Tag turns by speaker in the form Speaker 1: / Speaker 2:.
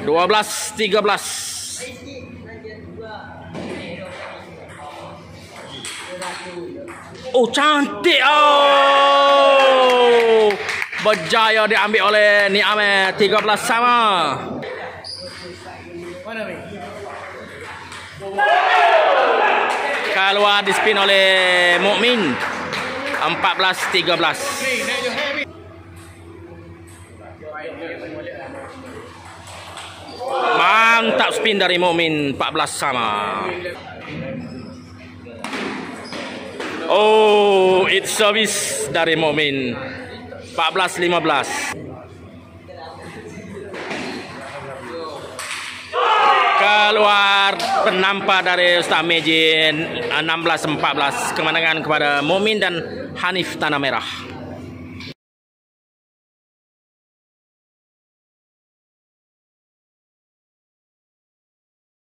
Speaker 1: 12-13. Oh, cantik. Oh, berjaya diambil oleh Niamey. 13 sama. Keluar di spin oleh Mukmin. 14-13. Mantap spin dari Mukmin. 14 sama. Oh, it's service dari Mukmin. 14-15. Keluar penampak dari Ustaz Mejin. 16-14. Kemenangan kepada Mukmin dan Hanif Tanah Merah.